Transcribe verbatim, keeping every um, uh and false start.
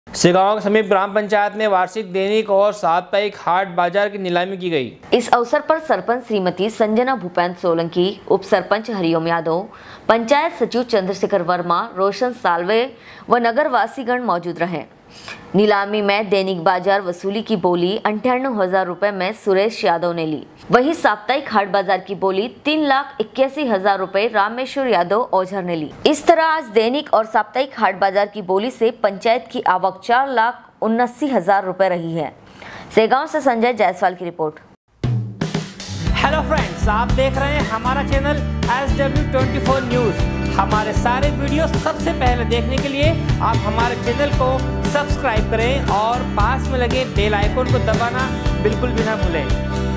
सेगांव के समीप ग्राम पंचायत में वार्षिक दैनिक और साप्ताहिक हाट बाजार की नीलामी की गई। इस अवसर पर सरपंच श्रीमती संजना भूपेंद्र सोलंकी, उप सरपंच हरिओम यादव, पंचायत सचिव चंद्रशेखर वर्मा, रोशन सालवे व नगर वासीगण मौजूद रहे। नीलामी में दैनिक बाजार वसूली की बोली अंठानवे हजार रुपए में सुरेश यादव ने ली। वहीं साप्ताहिक हाट बाजार की बोली तीन लाख इक्यासी हजार रुपए रामेश्वर यादव ओझर ने ली। इस तरह आज दैनिक और साप्ताहिक हाट बाजार की बोली से पंचायत की आवक चार लाख उन्नासी हजार रुपए रही है। सेगांव से संजय जायसवाल की रिपोर्ट। हेलो फ्रेंड्स, आप देख रहे हैं हमारा channel S W twenty four news. हमारे सारे वीडियो सबसे पहले देखने के लिए आप हमारे चैनल को सब्सक्राइब करें और पास में लगे बेल आइकन को दबाना बिल्कुल भी ना भूलें।